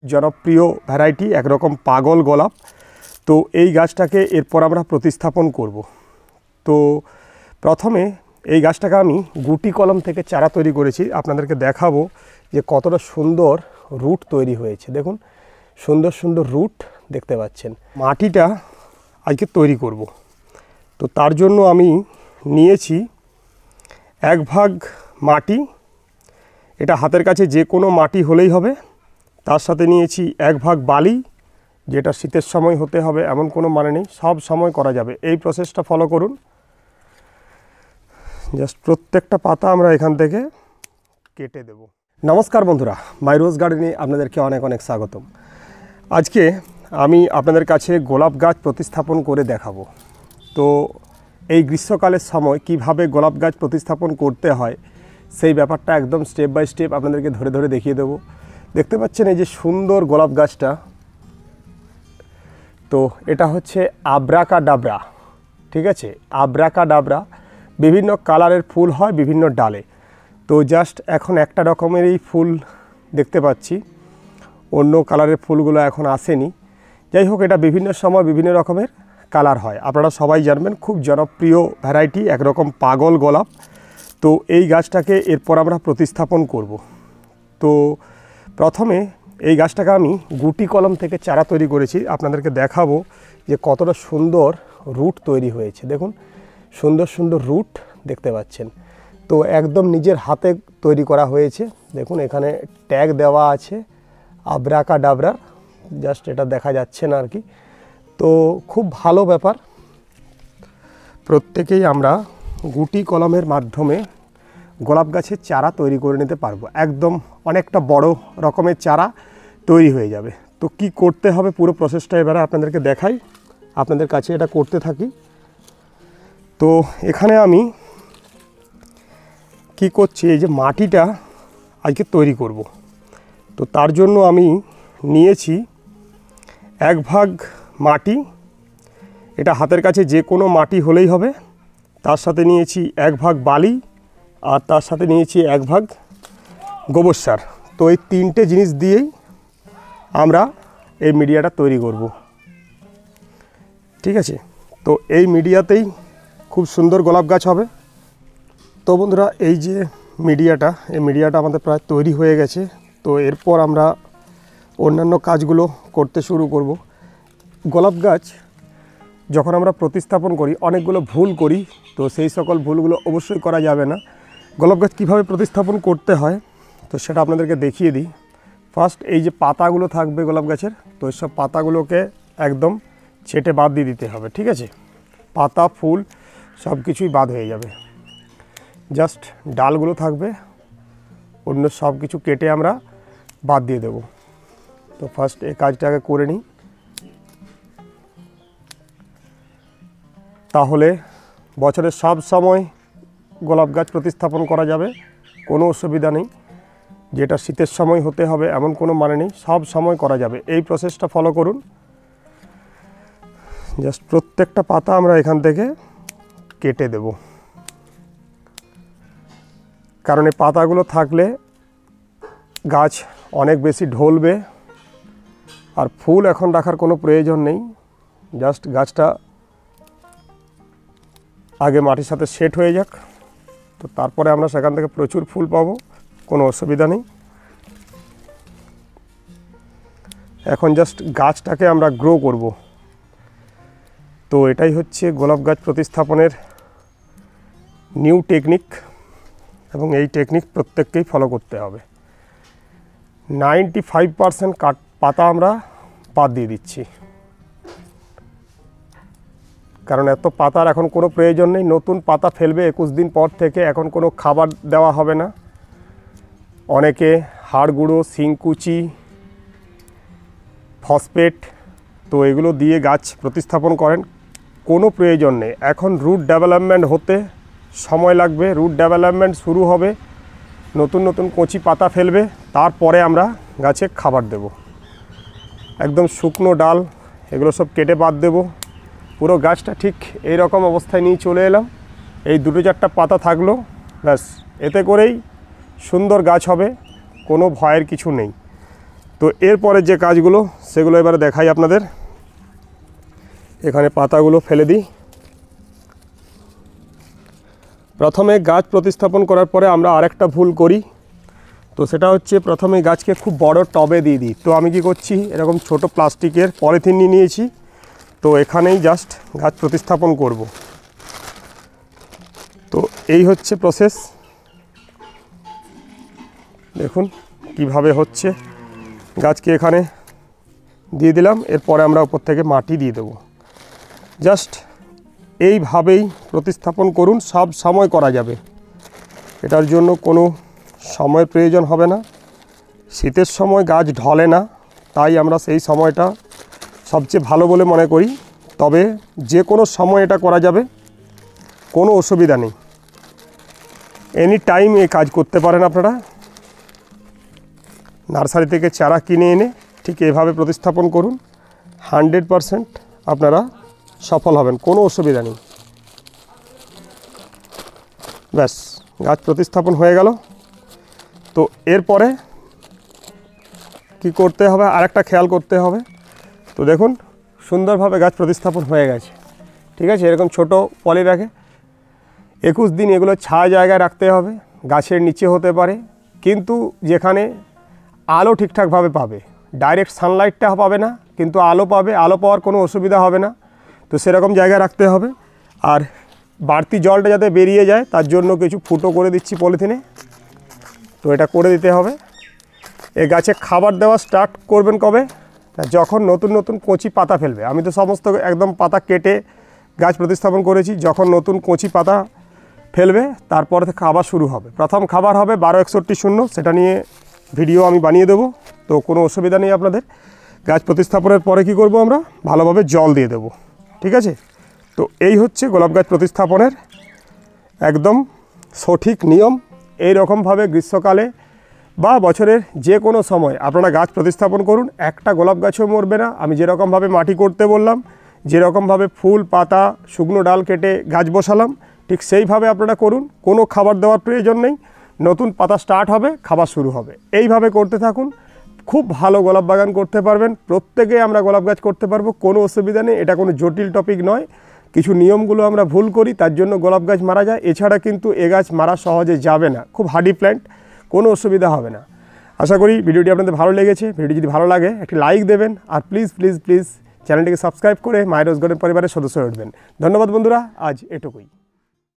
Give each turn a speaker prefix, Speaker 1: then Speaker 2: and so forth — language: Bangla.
Speaker 1: জনপ্রিয় ভ্যারাইটি একরকম পাগল গোলাপ। তো এই গাছটাকে এরপর আমরা প্রতিস্থাপন করব। তো প্রথমে এই গাছটাকে আমি গুটি কলম থেকে চারা তৈরি করেছি, আপনাদেরকে দেখাবো যে কতটা সুন্দর রুট তৈরি হয়েছে। দেখুন সুন্দর সুন্দর রুট দেখতে পাচ্ছেন। মাটিটা আজকে তৈরি করব। তো তার জন্য আমি নিয়েছি 1 ভাগ মাটি, এটা হাতের কাছে যে কোনো মাটি হলেই হবে। তার সাথে নিয়েছি 1 ভাগ বালি, যেটা শীতের সময় হতে হবে এমন কোনো মানে নেই, সব সময় করা যাবে। এই প্রসেসটা ফলো করুন। জাস্ট প্রত্যেকটা পাতা আমরা এখান থেকে কেটে দেব। নমস্কার বন্ধুরা, মাই রোজ গার্ডেনে আপনাদেরকে অনেক অনেক স্বাগতম। আজকে আমি আপনাদের কাছে গোলাপ গাছ প্রতিস্থাপন করে দেখাবো। তো এই গ্রীষ্মকালের সময় কিভাবে গোলাপ গাছ প্রতিস্থাপন করতে হয় সেই ব্যাপারটা একদম স্টেপ বাই স্টেপ আপনাদেরকে ধরে ধরে দেখিয়ে দেবো। দেখতে পাচ্ছেন এই যে সুন্দর গোলাপ গাছটা, তো এটা হচ্ছে আব্রাকাডাব্রা, ঠিক আছে? আব্রাকাডাব্রা বিভিন্ন কালারের ফুল হয় বিভিন্ন ডালে। তো জাস্ট এখন একটা রকমেরই ফুল দেখতে পাচ্ছি, অন্য কালারের ফুলগুলো এখন আসেনি। যাই হোক, এটা বিভিন্ন সময় বিভিন্ন রকমের কালার হয়, আপনারা সবাই জানবেন। খুব জনপ্রিয় ভ্যারাইটি একরকম পাগল গোলাপ। তো এই গাছটাকে এরপর আমরা প্রতিস্থাপন করব। তো প্রথমে এই গাছটাকে আমি গুটি কলম থেকে চারা তৈরি করেছি, আপনাদেরকে দেখাবো যে কতটা সুন্দর রুট তৈরি হয়েছে। দেখুন সুন্দর সুন্দর রুট দেখতে পাচ্ছেন। তো একদম নিজের হাতে তৈরি করা হয়েছে। দেখুন এখানে ট্যাগ দেওয়া আছে আব্রাকাডাব্রার, জাস্ট এটা দেখা যাচ্ছে না আর কি। তো খুব ভালো ব্যাপার, প্রত্যেকেই আমরা গুটি কলমের মাধ্যমে গোলাপ গাছের চারা তৈরি করে নিতে পারবো। একদম অনেকটা বড় রকমের চারা তৈরি হয়ে যাবে। তো কি করতে হবে পুরো প্রসেসটা এবারে আপনাদেরকে দেখাই, আপনাদের কাছে এটা করতে থাকি। তো এখানে আমি কি করছি, এই যে মাটিটা আজকে তৈরি করব। তো তার জন্য আমি নিয়েছি 1 ভাগ মাটি, এটা হাতের কাছে যে কোনো মাটি হলেই হবে। তার সাথে নিয়েছি 1 ভাগ বালি, আর তার সাথে নিয়েছি 1 ভাগ গোবর সার। তো এই 3টে জিনিস দিয়েই আমরা এই মিডিয়াটা তৈরি করব, ঠিক আছে? তো এই মিডিয়াতেই খুব সুন্দর গোলাপ গাছ হবে। তো বন্ধুরা, এই যে মিডিয়াটা আমাদের প্রায় তৈরি হয়ে গেছে। তো এরপর আমরা অন্যান্য কাজগুলো করতে শুরু করব। গোলাপ গাছ যখন আমরা প্রতিস্থাপন করি অনেকগুলো ভুল করি, তো সেই সকল ভুলগুলো অবশ্যই করা যাবে না। গোলাপ গাছ কীভাবে প্রতিস্থাপন করতে হয় তো সেটা আপনাদেরকে দেখিয়ে দিই। ফার্স্ট এই যে পাতাগুলো থাকবে গোলাপ গাছের, তো এইসব পাতাগুলোকে একদম ছেটে বাদ দিয়ে দিতে হবে, ঠিক আছে? পাতা ফুল সব কিছুই বাদ হয়ে যাবে, জাস্ট ডালগুলো থাকবে, অন্য সব কিছু কেটে আমরা বাদ দিয়ে দেব। তো ফার্স্ট এই কাজটাকে করে নিই, তাহলে বছরের সব সময় গোলাপ গাছ প্রতিস্থাপন করা যাবে, কোনো অসুবিধা নেই। যেটা শীতের সময় হতে হবে এমন কোনো মানে নেই, সব সময় করা যাবে। এই প্রসেসটা ফলো করুন। জাস্ট প্রত্যেকটা পাতা আমরা এখান থেকে কেটে দেব, কারণ এই পাতাগুলো থাকলে গাছ অনেক বেশি ঢলবে, আর ফুল এখন রাখার কোনো প্রয়োজন নেই। জাস্ট গাছটা আগে মাটির সাথে সেট হয়ে যাক, তো তারপরে আমরা সেখান থেকে প্রচুর ফুল পাবো, কোনো অসুবিধা নেই। এখন জাস্ট গাছটাকে আমরা গ্রো করব। তো এটাই হচ্ছে গোলাপ গাছ প্রতিস্থাপনের নিউ টেকনিক, এবং এই টেকনিক প্রত্যেককেই ফলো করতে হবে। 95% পাতা আমরা বাদ দিয়ে দিচ্ছি, কারণ এত পাতার এখন কোনো প্রয়োজন নেই। নতুন পাতা ফেলবে 21 দিন পর থেকে, এখন কোনো খাবার দেওয়া হবে না। অনেকে হাড় গুঁড়ো, শিংকুচি, ফসফেট, তো এগুলো দিয়ে গাছ প্রতিস্থাপন করেন, কোনো প্রয়োজন নেই। এখন রুট ডেভেলপমেন্ট হতে সময় লাগবে, রুট ডেভেলপমেন্ট শুরু হবে, নতুন নতুন কচি পাতা ফেলবে, তারপরে আমরা গাছে খাবার দেব। একদম শুকনো ডাল এগুলো সব কেটে বাদ দেব। পুরো গাছটা ঠিক এই রকম অবস্থায় নিয়ে চলে এলাম। এই 2-4টা পাতা থাকলো, ব্যাস, এতে করেই সুন্দর গাছ হবে, কোনো ভয়ের কিছু নেই। তো তো এরপরে যে কাজগুলো সেগুলো এবারে দেখাই আপনাদের। এখানে পাতাগুলো ফেলে দিই। প্রথমে গাছ প্রতিস্থাপন করার পরে আমরা আরেকটা ভুল করি, তো সেটা হচ্ছে প্রথমে গাছকে খুব বড় টবে দিয়ে দিই। তো আমি কি করছি, এরকম ছোট প্লাস্টিকের পলিথিন নিয়ে নিয়েছি, তো এখানেই জাস্ট গাছ প্রতিস্থাপন করব। তো এই হচ্ছে প্রসেস, দেখুন কিভাবে হচ্ছে। গাছকে এখানে দিয়ে দিলাম, এরপরে আমরা উপর থেকে মাটি দিয়ে দেব। জাস্ট এইভাবেই প্রতিস্থাপন করুন, সব সময় করা যাবে, এটার জন্য কোনো সময়ের প্রয়োজন হবে না। শীতের সময় গাছ ঢলে না, তাই আমরা সেই সময়টা সবচেয়ে ভালো বলে মনে করি। তবে যে কোনো সময় এটা করা যাবে, কোনো অসুবিধা নেই, এনি টাইম এই কাজ করতে পারেন আপনারা। নার্সারি থেকে চারা কিনে এনে ঠিক এইভাবে প্রতিস্থাপন করুন, 100% আপনারা সফল হবেন, কোনো অসুবিধা নেই। ব্যাস, গাছ প্রতিস্থাপন হয়ে গেল। তো এরপরে কি করতে হবে, আরেকটা খেয়াল করতে হবে। তো দেখুন সুন্দরভাবে গাছ প্রতিস্থাপন হয়ে গেছে, ঠিক আছে। এরকম ছোট পলি ব্যাগে 21 দিন এগুলো ছায়া জায়গায় রাখতে হবে, গাছের নিচে হতে পারে, কিন্তু যেখানে আলো ঠিকঠাকভাবে পাবে। ডাইরেক্ট সানলাইটটা পাবে না, কিন্তু আলো পাবে, আলো পাওয়ার কোনো অসুবিধা হবে না। তো সেরকম জায়গায় রাখতে হবে। আর বাড়তি জলটা যাতে বেরিয়ে যায় তার জন্য কিছু ফুটো করে দিচ্ছি পলিথিনে, তো এটা করে দিতে হবে। এই গাছে খাবার দেওয়া স্টার্ট করবেন কবে, যখন নতুন নতুন কচি পাতা ফেলবে। আমি তো সমস্ত একদম পাতা কেটে গাছ প্রতিস্থাপন করেছি। যখন নতুন কচি পাতা ফেলবে তারপর থেকে খাবার শুরু হবে। প্রথম খাবার হবে 1261 সেটা নিয়ে ভিডিও আমি বানিয়ে দেবো, তো কোনো অসুবিধা নেই আপনাদের। গাছ প্রতিস্থাপনের পরে কি করব, আমরা ভালোভাবে জল দিয়ে দেবো, ঠিক আছে। তো এই হচ্ছে গোলাপ গাছ প্রতিস্থাপনের একদম সঠিক নিয়ম। এই রকমভাবে গ্রীষ্মকালে বা বছরের যে কোনো সময় আপনারা গাছ প্রতিস্থাপন করুন, একটা গোলাপ গাছও মরবে না। আমি যেরকমভাবে মাটি করতে বললাম, যেরকমভাবে ফুল পাতা শুকনো ডাল কেটে গাছ বসালাম, ঠিক সেইভাবে আপনারা করুন। কোনো খাবার দেওয়ার প্রয়োজন নেই, নতুন পাতা স্টার্ট হবে, খাবার শুরু হবে। এইভাবে করতে থাকুন, খুব ভালো গোলাপ বাগান করতে পারবেন। প্রত্যেকে আমরা গোলাপ গাছ করতে পারবো, কোনো অসুবিধা নেই। এটা কোনো জটিল টপিক নয়। কিছু নিয়মগুলো আমরা ভুল করি, তার জন্য গোলাপ গাছ মারা যায়। এছাড়া কিন্তু এ গাছ মারা সহজে যাবে না, খুব হার্ডি প্ল্যান্ট, কোনো অসুবিধা হবে না। আশা করি ভিডিওটি আপনাদের ভালো লেগেছে। ভিডিওটি যদি ভালো লাগে একটি লাইক দেবেন, আর প্লিজ প্লিজ প্লিজ চ্যানেলটিকে সাবস্ক্রাইব করে মাই রোজ গার্ডেন পরিবারের সদস্য হয়ে উঠবেন। ধন্যবাদ বন্ধুরা, আজ এটুকুই।